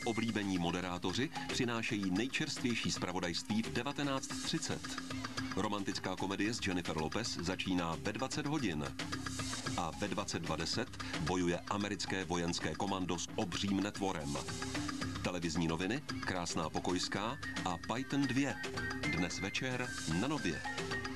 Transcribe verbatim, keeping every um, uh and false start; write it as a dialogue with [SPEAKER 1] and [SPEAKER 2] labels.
[SPEAKER 1] oblíbení moderátoři přinášejí nejčerstvější zpravodajství v devatenáct třicet. Romantická komedie s Jennifer Lopez začíná ve dvacet hodin. A ve dvacet dva deset bojuje americké vojenské komando s obřím netvorem. Televizní noviny, Krásná pokojská a Python dva. Dnes večer na Nově.